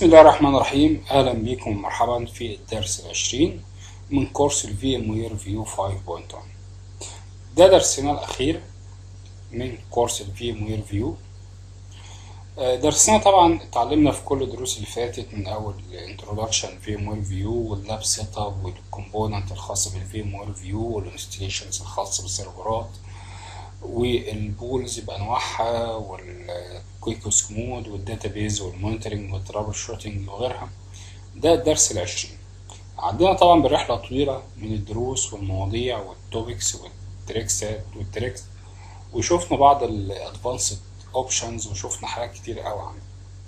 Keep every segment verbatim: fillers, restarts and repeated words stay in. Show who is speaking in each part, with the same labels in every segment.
Speaker 1: الله الرحمن الرحيم. أهلا بكم ومرحبا في الدرس العشرين من كورس ال VMware View خمسة نقطة واحد. ده درسنا الأخير من كورس ال VMware View. درسنا طبعا اتعلمنا في كل الدروس اللي فاتت من أول Introduction VMware View واللاب سيت اب والكومبوننت الخاصة بال VMware View والانستليشنز الخاصة بالسيرفرات والبولز بانواعها والكويك مود والداتابيز والمونيتورنج والترابل شوتنج وغيرها. ده الدرس العشرين. عندنا طبعا بالرحله طويله من الدروس والمواضيع والتوبكس والتريكسات والتريكس، وشوفنا بعض الادفانسد اوبشنز وشوفنا حاجات كتير قوي عنها.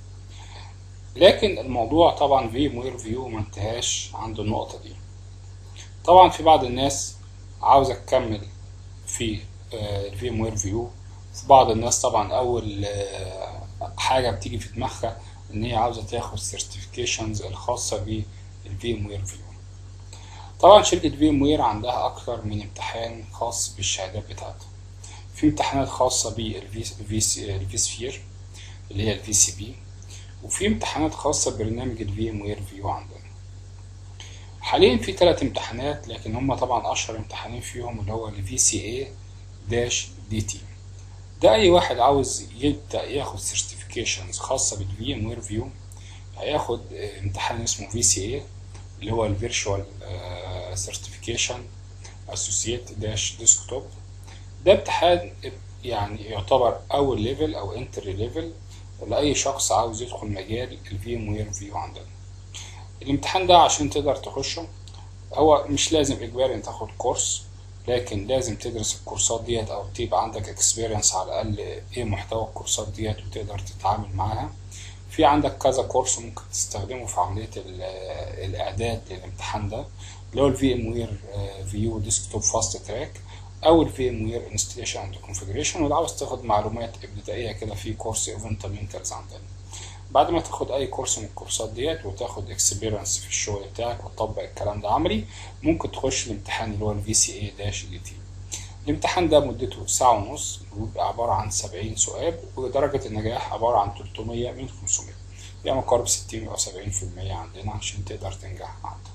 Speaker 1: لكن الموضوع طبعا VMware View ما انتهاش عند النقطه دي. طبعا في بعض الناس عاوزه تكمل في الفيموير فيو. في بعض الناس طبعا اول حاجه بتيجي في دماغها ان هي عاوزه تاخد سيرتيفيكيشنز الخاصه بالفيموير فيو. طبعا شركه فيموير عندها اكتر من امتحان خاص بالشهادات بتاعتها. في امتحانات خاصه بالفي سفير اللي هي الفي سي بي، وفي امتحانات خاصه ببرنامج الفيموير فيو. عندنا حاليا في ثلاث امتحانات، لكن هم طبعا اشهر امتحانين فيهم اللي هو الفي سي اي داش دي تي. ده اي واحد عاوز يبدا ياخد سيرتيفيكيشنز خاصه بالفي ام وير فيو هياخد امتحان اسمه في سي اي اللي هو الفيرتشوال سيرتيفيكيشن اسوسييت داش ديسكتوب. ده امتحان يعني يعتبر اول ليفل او انتري ليفل لاي شخص عاوز يدخل مجال الفي ام وير فيو. عندنا الامتحان ده عشان تقدر تخشه هو مش لازم اجباري ان تاخد كورس، لكن لازم تدرس الكورسات ديت او تبقى عندك اكسبيرينس على الاقل ايه محتوى الكورسات ديت وتقدر تتعامل معاها. في عندك كذا كورس ممكن تستخدمه في عمليه الاعداد للامتحان ده، اللي هو الفي ام وير فيو ديسكتوب فاست تراك او الفي ام وير انستليشن اند كونفيجريشن. ولو عاوز تاخد معلومات ابتدائيه كده في كورس فاندامنتالز عندنا. بعد ما تاخد اي كورس من الكورسات ديت وتاخد اكسبيرينس في الشغل بتاعك وتطبق الكلام ده عملي، ممكن تخش الامتحان اللي هو الفي سي اي داش دي تي. الامتحان ده مدته ساعة ونص وبيبقى عبارة عن سبعين سؤال، ودرجة النجاح عبارة عن تلتمية من خمسمية، يعني مقارب ستين او سبعين في المية عندنا عشان تقدر تنجح عندك.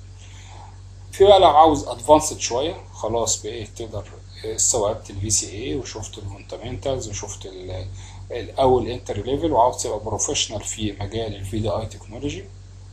Speaker 1: في بقى لو عاوز ادفانسد شوية خلاص بقيت تقدر استوعبت الفي سي اي وشفت الفوندامنتالز وشفت الاول انتر ليفل وعاوز تبقى بروفيشنال في مجال الفي دي اي تكنولوجي،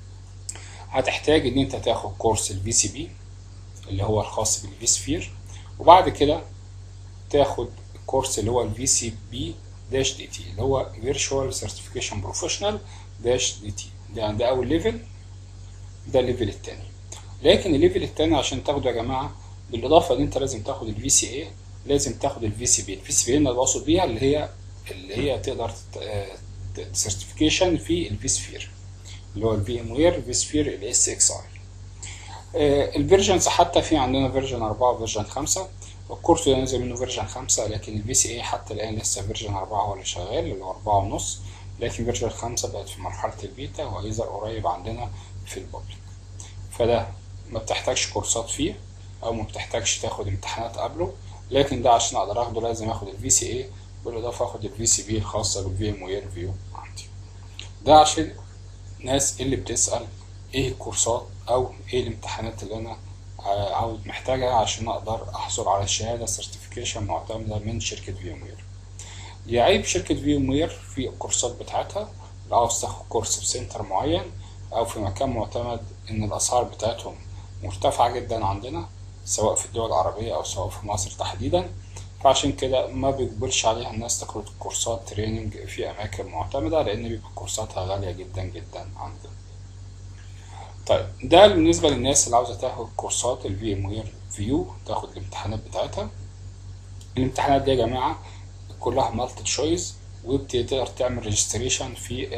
Speaker 1: هتحتاج ان انت تاخد كورس الفي سي بي اللي هو الخاص بالفي سفير، وبعد كده تاخد الكورس اللي هو الفي سي بي داش دي تي اللي هو فيرتشوال سيرتيفيكيشن بروفيشنال داش دي تي. ده ده اول ليفل، ده الليفل الثاني. لكن الليفل الثاني عشان تاخده يا جماعه بالاضافه ان انت لازم تاخد الفي سي اي لازم تاخد الفي سي بي. الفي سي بي اللي بقصد بيها اللي هي اللي هي تقدر سيرتيفيكيشن في الفي سفير اللي هو الفي ام وير في سفير الاس اكس اي. الفيرجنز حتى في عندنا فيرجن أربعة وفيرجن خمسة، الكورس ده نزل منه فيرجن خمسة، لكن الفي سي اي حتى الان لسه فيرجن أربعة هو اللي شغال اللي هو أربعة ونص، لكن فيرجن خمسة بقت في مرحله البيتا وهيظهر قريب عندنا في البابليك. فده ما بتحتاجش كورسات فيه او ما بتحتاجش تاخد امتحانات قبله، لكن ده عشان اقدر اخده لازم اخد الفي سي اي بالاضافه اخد الفي سي بي الخاصه بالفي ام وير فيو عندي. ده عشان الناس اللي بتسال ايه الكورسات او ايه الامتحانات اللي انا عاوز محتاجها عشان اقدر احصل على شهاده سيرتيفيكيشن معتمده من شركه VMware. يعيب شركه VMware في الكورسات بتاعتها، لو عاوز تاخد كورس في سنتر معين او في مكان معتمد ان الاسعار بتاعتهم مرتفعه جدا عندنا سواء في الدول العربيه او سواء في مصر تحديدا، فعشان كده ما بيقبلش عليها الناس تاخد كورسات تريننج في اماكن معتمده لان بيبقى كورساتها غاليه جدا جدا عندنا. طيب ده بالنسبه للناس اللي عاوزه تاخد كورسات الفي ام وير فيو تاخد الامتحانات بتاعتها. الامتحانات دي يا جماعه كلها مالتي تشويس وبتقدر تعمل ريجستريشن في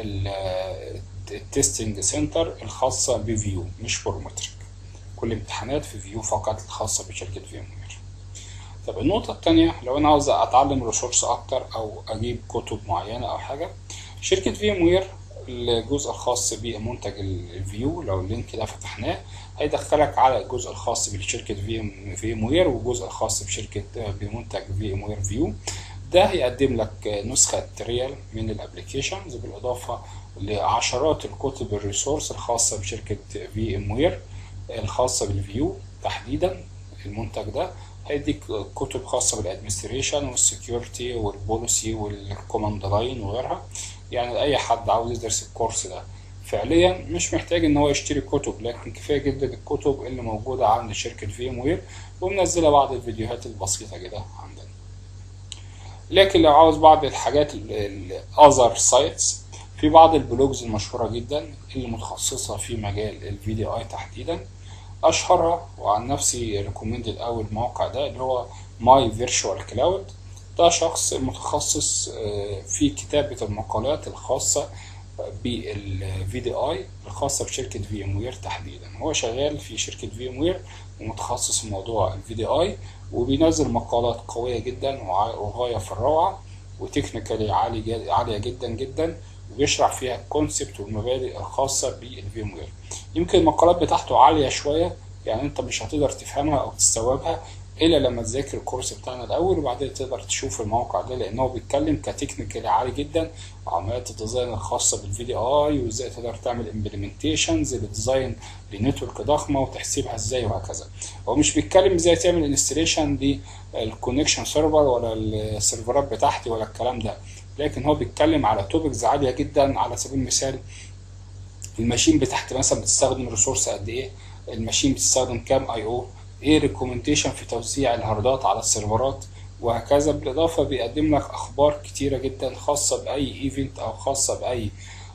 Speaker 1: التستنج سنتر الخاصه بفيو مش برومتريك. كل امتحانات في فيو فقط الخاصه بشركه VMware. طب النقطه الثانيه لو انا عاوز اتعلم ريسورس اكتر او اجيب كتب معينه او حاجه، شركه VMware الجزء الخاص بمنتج الفيو لو اللينك ده فتحناه هيدخلك على الجزء الخاص بشركه VMware والجزء الخاص بشركه بمنتج VMware فيو. ده هيقدم لك نسخة تريال من الابليكيشنز بالإضافة لعشرات الكتب الريسورس الخاصة بشركة في ام وير الخاصة بالفيو تحديدا. المنتج ده هيديك كتب خاصة بالادمنستريشن والسكيورتي والبوليسي والكوماند لاين وغيرها. يعني أي حد عاوز يدرس الكورس ده فعليا مش محتاج ان هو يشتري كتب، لكن كفايه جدا الكتب اللي موجوده عند شركه في ام وير ومنزله بعض الفيديوهات البسيطه كده عندنا. لكن لو عاوز بعض الحاجات الاذر سايتس، في بعض البلوجز المشهوره جدا اللي متخصصه في مجال الفي دي اي تحديدا. اشهرها وعن نفسي ريكومندد اول موقع ده اللي هو ماي فيرتشوال كلاود. ده شخص متخصص في كتابه المقالات الخاصه بالفي دي اي الخاصه بشركه في ام وير تحديدا. هو شغال في شركه في ام وير ومتخصص في موضوع الفي دي اي، وبينزل مقالات قويه جدا وغايه في الروعه وتكنيكالي عالي عاليه جدا جدا، وبيشرح فيها الكونسبت والمبادئ الخاصه بالفي ام وير. يمكن المقالات بتاعته عاليه شويه، يعني انت مش هتقدر تفهمها او تستوعبها الا لما تذاكر الكورس بتاعنا الاول، وبعدين تقدر تشوف الموقع ده، لانه بيتكلم كتكنيكال عالي جدا وعمليات الديزاين الخاصه بالفي دي اي وازاي تقدر تعمل امبلمنتيشنز لديزاين لنتورك ضخمه وتحسبها ازاي وهكذا. هو مش بيتكلم ازاي تعمل انستليشن للكونكشن سيرفر ولا السيرفرات بتاعتي ولا الكلام ده، لكن هو بيتكلم على توبكس عاليه جدا. على سبيل المثال الماشين بتاعتي مثلا بتستخدم ريسورس قد ايه، الماشين بتستخدم كام اي او، ايه ريكومنديشن في توزيع الهاردات على السيرفرات وهكذا. بالاضافه بيقدم لك اخبار كتيره جدا خاصه باي ايفنت او خاصه باي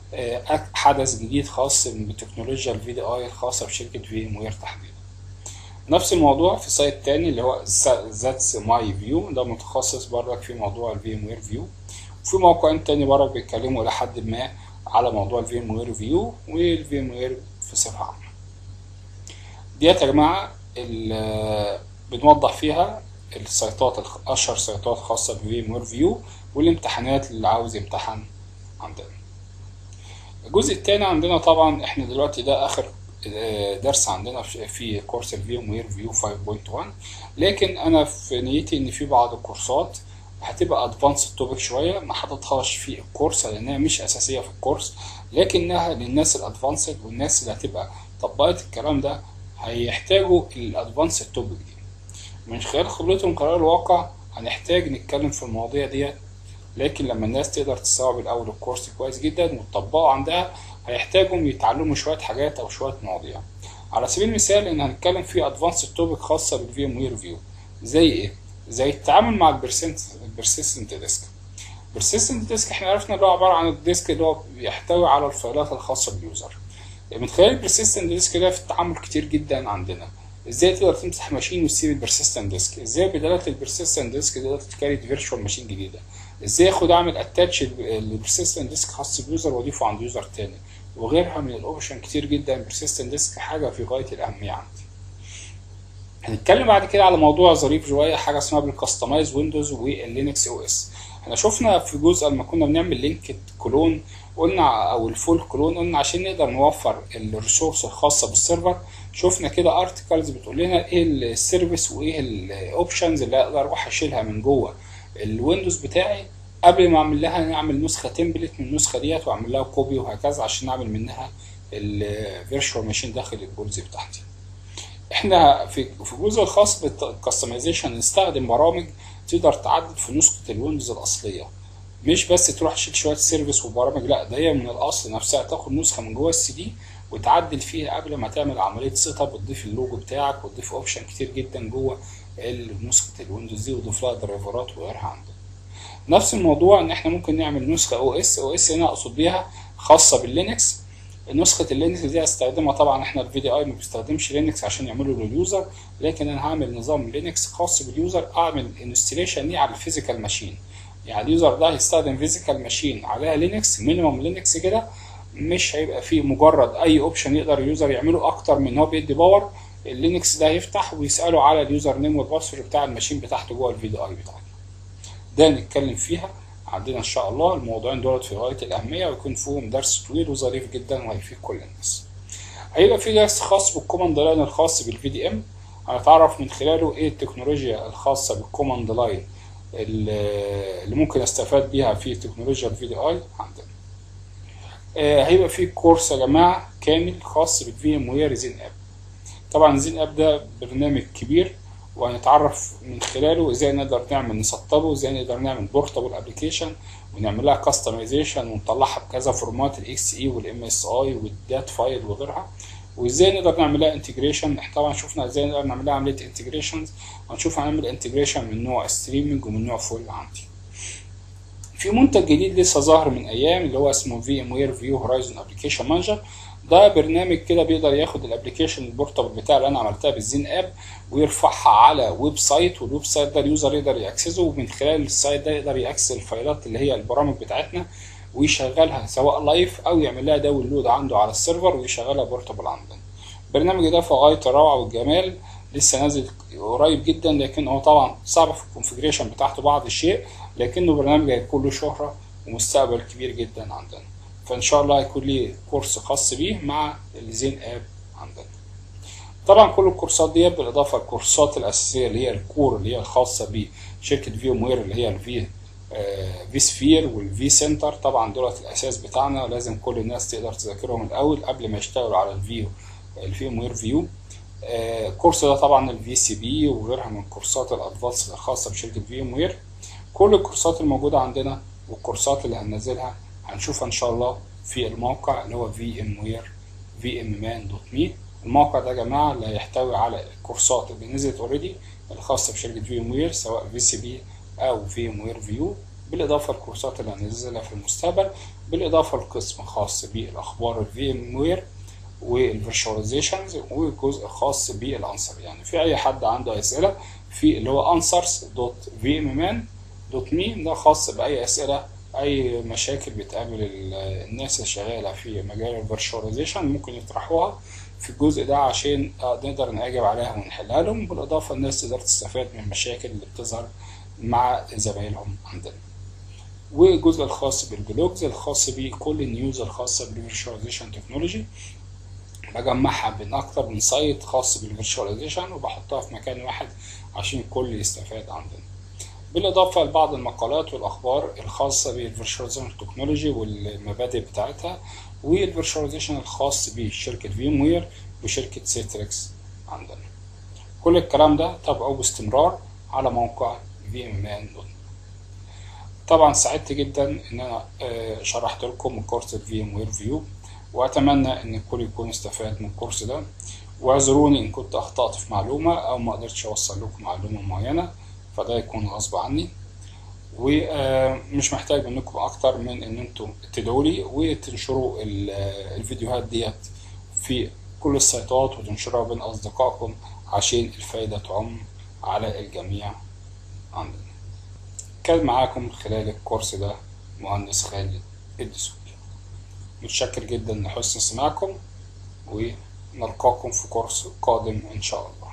Speaker 1: حدث جديد خاص بتكنولوجيا الفي دي اي الخاصه بشركه في ام وير تحديدا. نفس الموضوع في سايت تاني اللي هو ذاتس ماي فيو، ده متخصص برضك في موضوع الفي ام وير فيو. وفي موقعين تاني برضك بيتكلموا لحد ما على موضوع الفي ام وير فيو والفي ام وير في صفه عامه. ديت يا جماعه اللي بنوضح فيها السيطات اشهر سيطات خاصه بفي ام وير فيو والامتحانات اللي عاوز يمتحن عندنا. الجزء الثاني عندنا طبعا احنا دلوقتي ده اخر درس عندنا في كورس الفي ام وير فيو خمسة نقطة واحد، لكن انا في نيتي ان في بعض الكورسات هتبقى ادفانس توبيك شويه ما حطيتهاش في الكورس لانها مش اساسيه في الكورس، لكنها للناس الادفانسد والناس اللي هتبقى طبقت الكلام ده هيحتاجوا الادفانس توبيك دي. من خلال خبرتهم خلال الواقع هنحتاج نتكلم في المواضيع ديت، لكن لما الناس تقدر تستوعب الاول الكورس كويس جدا وتطبقه عندها هيحتاجوا يتعلموا شويه حاجات او شويه مواضيع. على سبيل المثال ان هنتكلم في ادفانس توبيك خاصه بالفي ام وير فيو زي ايه؟ زي التعامل مع البرسيستنت ديسك. البرسيستنت ديسك احنا عرفنا اللي هو عباره عن الديسك اللي هو بيحتوي على الفايلات الخاصه باليوزر. من خلال البرسيستنت ديسك ده في التعامل كتير جدا عندنا. ازاي تقدر تمسح ماشين وتسيب البرسيستنت ديسك، ازاي بدلاله البرسيستنت ديسك تقدر تكريت فيرتشوال ماشين جديده، ازاي اخد اعمل اتاتش البرسيستنت ديسك خاص باليوزر واضيفه عند يوزر تاني، وغيرها من الاوبشن كتير جدا. البرسيستنت ديسك حاجه في غايه الاهميه عندي. هنتكلم بعد كده على موضوع ظريف شويه، حاجه اسمها بالكستمايز ويندوز واللينكس او اس. احنا شفنا في جزء لما كنا بنعمل لينك كلون قلنا او الفول كلون، قلنا عشان نقدر نوفر الريسورس الخاصه بالسيرفر شفنا كده ارتكلز بتقول لنا ايه السيرفيس وايه الاوبشنز اللي اقدر اروح اشيلها من جوه الويندوز بتاعي قبل ما اعمل لها نعمل نسخه تمبلت من النسخه ديت واعمل لها كوبي وهكذا عشان نعمل منها الفيرتشوال ماشين داخل البولز بتاعتي. احنا في في الجزء الخاص بالكستمايزيشن نستخدم برامج تقدر تعدل في نسخه الويندوز الاصليه، مش بس تروح تشيل شويه سيرفيس وبرامج، لا ده هي من الاصل نفسها تاخد نسخه من جوه السي دي وتعدل فيها قبل ما تعمل عمليه سيت اب وتضيف اللوجو بتاعك وتضيف اوبشن كتير جدا جوه نسخه الويندوز دي وتضيف لها درايفرات وغيرها عندنا. نفس الموضوع ان احنا ممكن نعمل نسخه او اس. او اس هنا اقصد بيها خاصه باللينكس. نسخه اللينكس دي هستخدمها طبعا، احنا الفي دي اي ما بيستخدمش لينكس عشان يعمله لليوزر، لكن انا هعمل نظام لينكس خاص باليوزر اعمل انستليشن ليه على الفيزيكال ماشين. يعني اليوزر ده هيستخدم فيزيكال ماشين عليها لينكس مينيمم لينكس كده، مش هيبقى فيه مجرد اي اوبشن يقدر اليوزر يعمله اكتر من ان هو بيدي باور. اللينكس ده هيفتح ويساله على اليوزر نيم والباسورد بتاع الماشين بتاعته جوه الفي دي اي بتاعته. ده نتكلم فيها عندنا ان شاء الله. الموضوعين دولت في غايه الاهميه ويكون فيهم درس طويل وظريف جدا وهيفيد كل الناس. هيبقى في درس خاص بالكوماند لاين الخاص بالفي دي ام، هنتعرف من خلاله ايه التكنولوجيا الخاصه بالكوماند لاين اللي ممكن استفاد بيها في تكنولوجيا الفي دي اي عندنا. آه، هيبقى في كورس يا جماعه كامل خاص بالفي ام وير زين اب. طبعا زين اب ده برنامج كبير، وهنتعرف من خلاله ازاي نقدر نعمل نسطبه، ازاي نقدر نعمل بورتابل ابلكيشن ونعمل لها كاستمايزيشن ونطلعها بكذا فورمات، الاكس اي والام اس اي والدات فايل وغيرها، وازاي نقدر نعمل لها انتجريشن. احنا طبعا شفنا ازاي نقدر نعمل لها عمليه انتجريشنز، هنشوف هنعمل انتجريشن من نوع ستريمنج ومن نوع فول عندي. في منتج جديد لسه ظاهر من ايام اللي هو اسمه في ام وير فيو هورايزون ابلكيشن مانجر. ده برنامج كده بيقدر ياخد الابلكيشن البورتابل بتاع اللي انا عملتها بالزين اب ويرفعها على ويب سايت، والويب سايت ده اليوزر يقدر ياكسسه، ومن خلال السايت ده يقدر ياكسس الفايلات اللي هي البرامج بتاعتنا ويشغلها سواء لايف او يعمل لها داونلود عنده على السيرفر ويشغلها بورتابل عندنا. البرنامج ده في غايه الروعه والجمال، لسه نازل قريب جدا، لكن هو طبعا صعب في الكونفجريشن بتاعته بعض الشيء، لكنه برنامج هيكون له شهره ومستقبل كبير جدا عندنا. فان شاء الله هيكون ليه كورس خاص بيه مع الزين اب عندنا. طبعا كل الكورسات دي بالاضافه للكورسات الاساسيه اللي هي الكور اللي هي الخاصه بشركه فيم وير اللي هي الفي في سفير والفي سنتر. طبعا دولت الاساس بتاعنا، لازم كل الناس تقدر تذاكرهم الاول قبل ما يشتغلوا على الفيو الفيم وير فيو. الكورس ده طبعا الفي سي بي وغيرها من كورسات الادفانس الخاصه بشركه فيم وير. كل الكورسات الموجوده عندنا والكورسات اللي هننزلها هنشوفها ان شاء الله في الموقع اللي هو في ام وير في ام مان دوت مي. الموقع ده يا جماعه اللي هيحتوي على الكورسات اللي نزلت اوريدي الخاصه بشركه في ام وير سواء في سي بي او في ام وير فيو، بالاضافه للكورسات اللي هننزلها في المستقبل، بالاضافه لقسم خاص بالاخبار الفي ام وير والفيرشواليزيشنز، وجزء خاص بالانسر. يعني في اي حد عنده اسئله في اللي هو answers دوت في ام مان دوت مي، ده خاص باي اسئله اي مشاكل بتقابل الناس اللي شغاله في مجال الفيرشواليزيشن ممكن يطرحوها في الجزء ده عشان نقدر نجاوب عليها ونحلها لهم، بالاضافه الناس تقدر تستفاد من المشاكل اللي بتظهر مع زمايلهم عندنا. والجزء الخاص بالبلوجز الخاص بكل النيوز الخاصه بالفيرشواليزيشن تكنولوجي، بجمعها من اكتر من سايت خاص بالفيرشواليزيشن وبحطها في مكان واحد عشان الكل يستفاد عندنا، بالاضافه لبعض المقالات والاخبار الخاصه بالفيرشواليزيشن تكنولوجي والمبادئ بتاعتها والفيرشواليزيشن الخاص بشركه فيم وير وشركه سيتريكس عندنا. كل الكلام ده تابعوه باستمرار على موقع في ام مان دوت. طبعا سعدت جدا ان انا شرحت لكم كورس الفي ام وير فيو، واتمنى ان الكل يكون استفاد من الكورس ده، واعذروني ان كنت اخطأت في معلومه او ما قدرتش اوصل لكم معلومه معينه، فده يكون غصب عني، ومش محتاج منكم اكتر من ان انتم تدعوا لي وتنشروا الفيديوهات ديت في كل السيطات وتنشروها بين اصدقائكم عشان الفايدة تعم على الجميع عندنا. كان معاكم خلال الكورس ده مهندس خالد الدسوقي. متشكر جدا لحسن استماعكم، ونلقاكم في كورس قادم ان شاء الله.